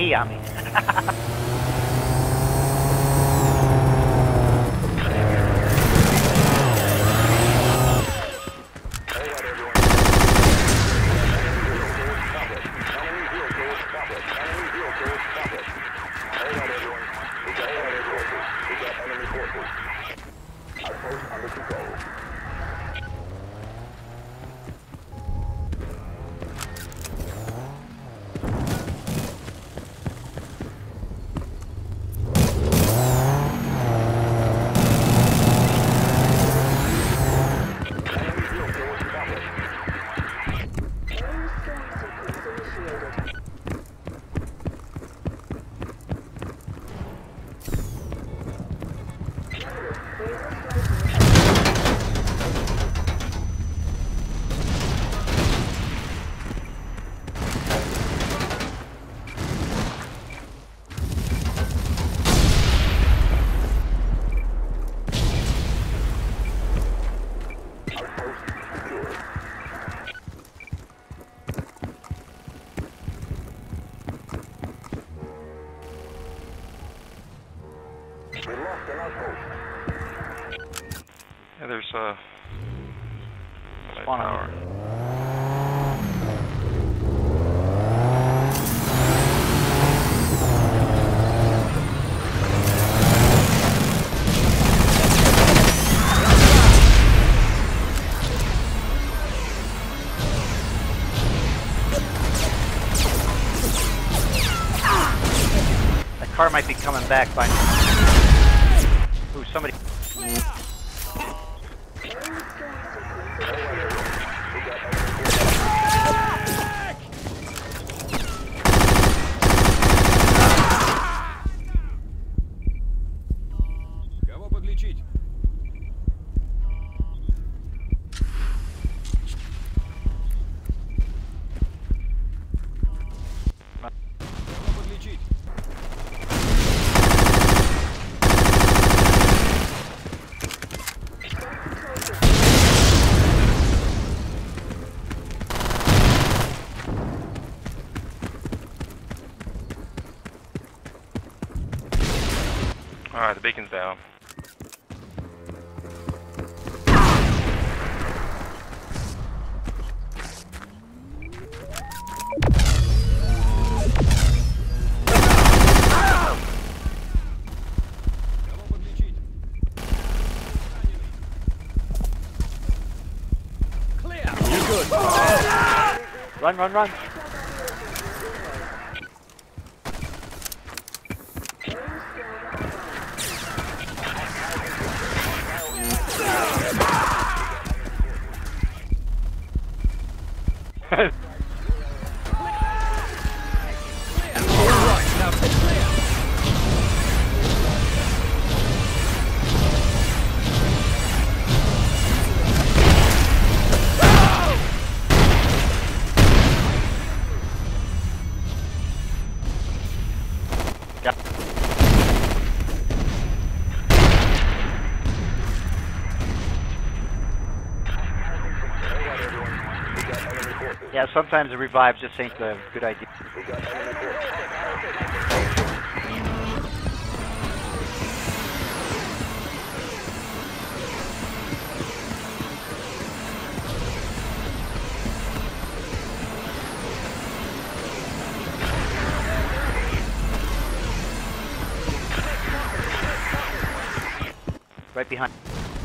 E on me. Yeah, there's a Spawn tower. That car might be coming back by. Ooh, somebody. Кого подлечить? Кого подлечить? Alright, the beacon's down. Кого подлечить? Clear. You good? Run, run, run. Yeah, sometimes the revive just ain't a good idea. Right behind.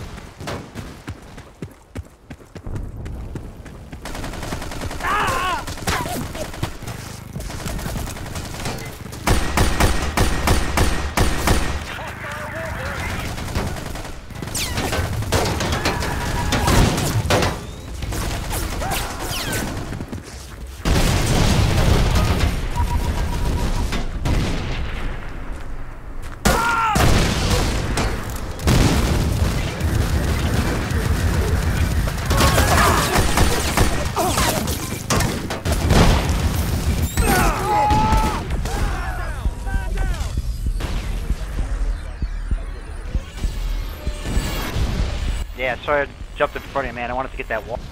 Yeah, sorry I jumped in front of you, man. I wanted to get that wall.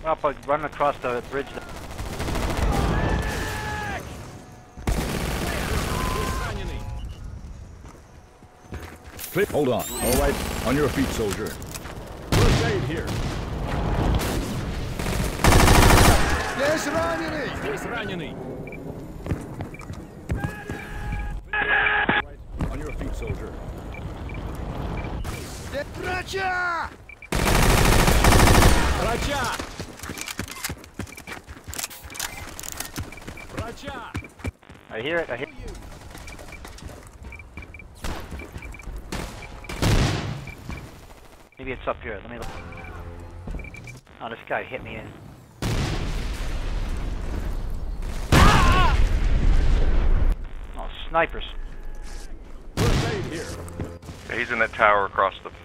Up, run across the bridge. Раненый. Hold on. All right. On your feet, soldier. First aid here. Здесь раненый! Здесь раненый. On your feet, soldier. Врача! Врача! Врача! I hear it. I hear. Maybe it's up here. Let me look. Oh, this guy hit me in. Oh, snipers. First aid here. Yeah, he's in that tower across the.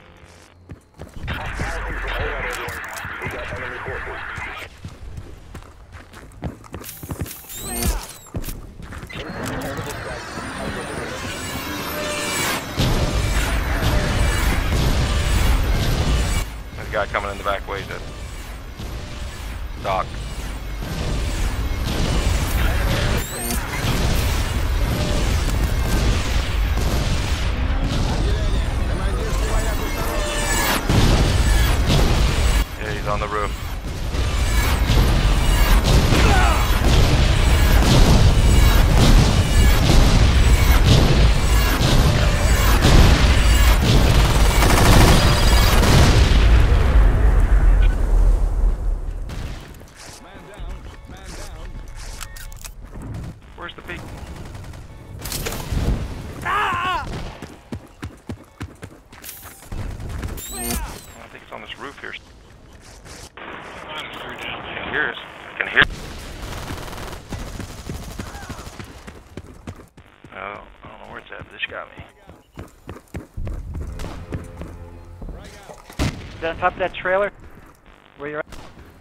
There's a guy coming in the back way to dock. Yeah, he's on the roof. Man down. Man down. Where's the peak? I think it's on this roof here. I can hear it. I can hear it. Oh, I don't know where it's at, but this got me. Is that on top of that trailer? Where you're at?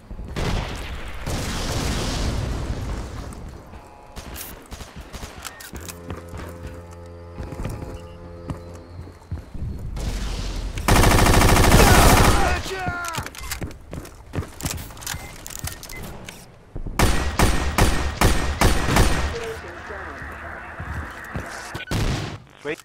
Sweet.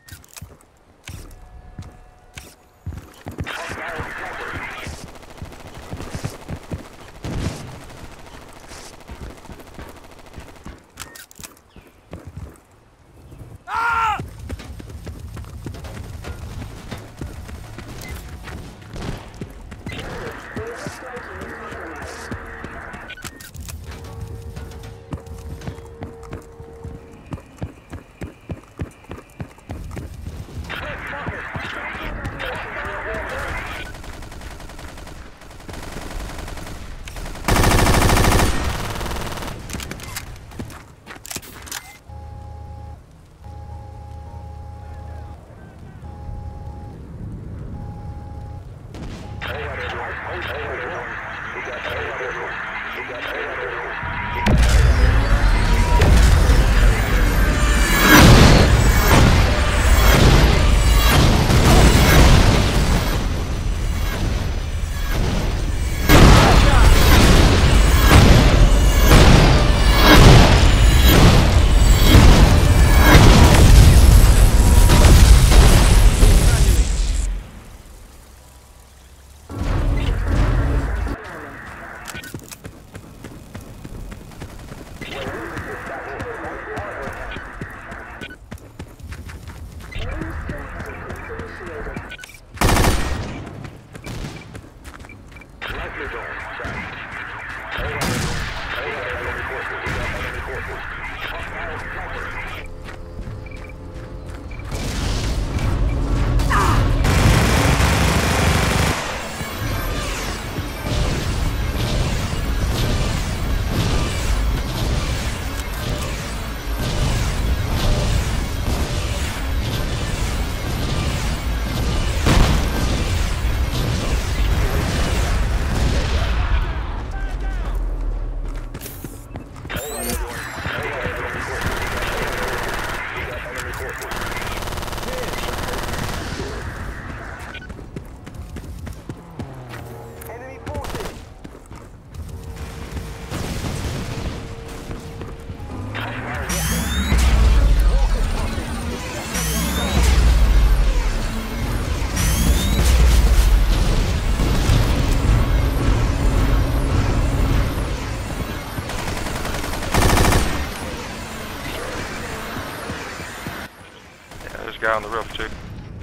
There's a guy on the roof too.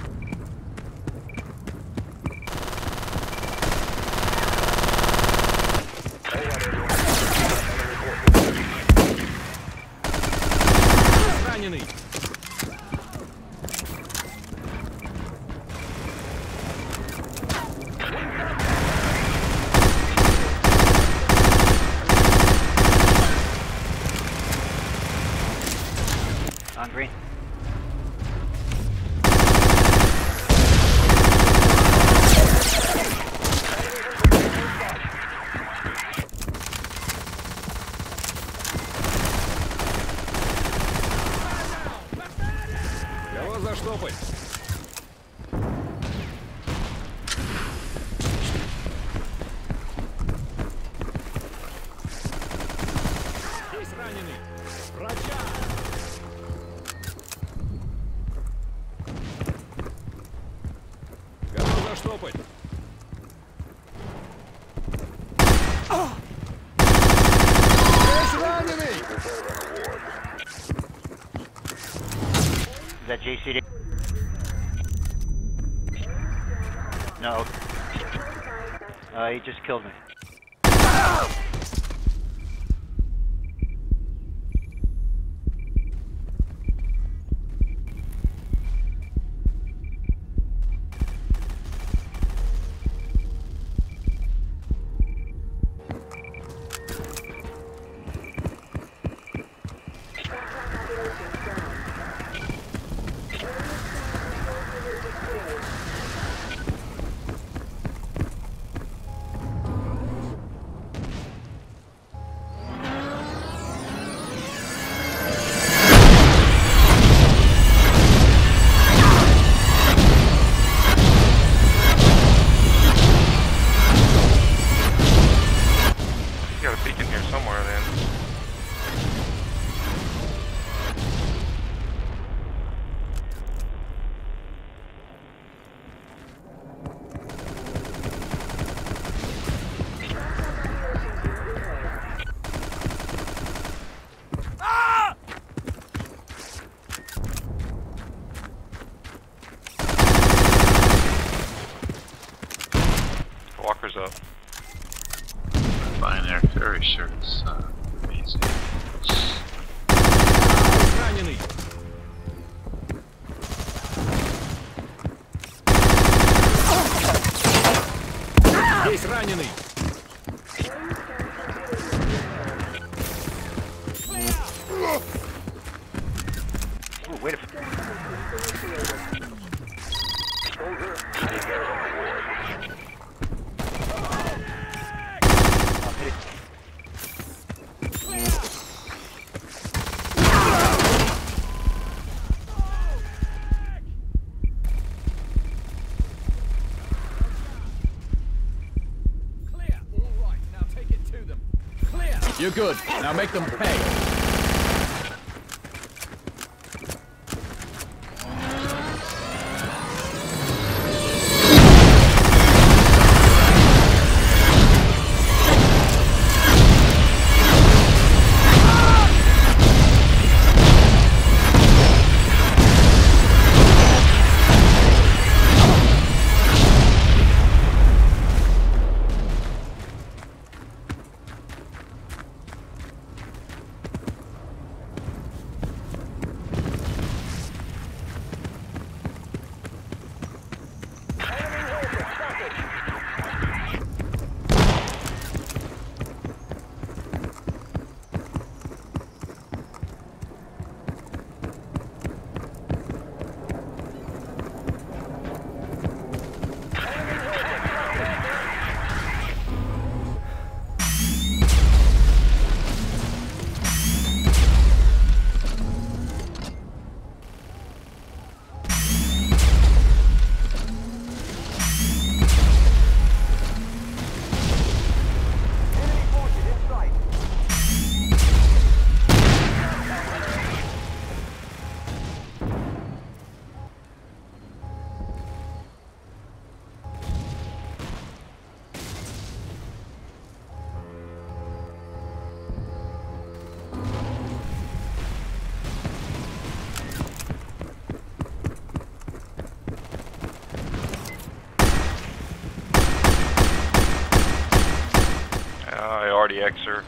Раненый. On green. Кого заштопать? Есть раненый. Врача! Кого заштопать? Есть раненый! Is that JCD? No. He just killed me. You got a beacon here somewhere then. Walker's up. Flying there, very sure it's amazing. Раненый. Есть раненый. Ooh, wait a Clear. All right, now take it to them. Clear. You're good. Now make them pay. cardiac, sir.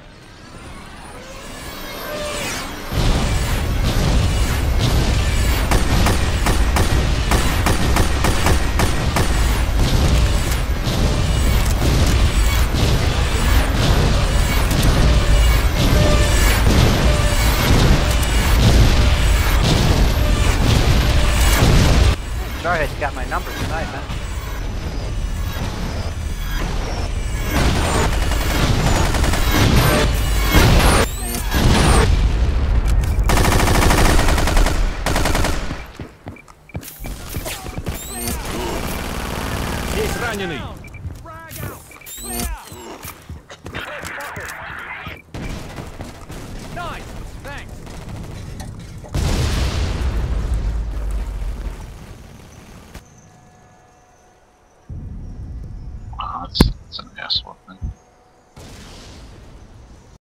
Jarhead's got my number tonight, man. Есть раненый. Frag out! Clear! Nice! Thanks! Wow, that's an ass whooping.